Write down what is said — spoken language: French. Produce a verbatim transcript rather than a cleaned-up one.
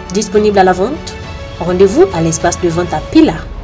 Disponible à la vente. Rendez-vous à l'espace de vente à Pila.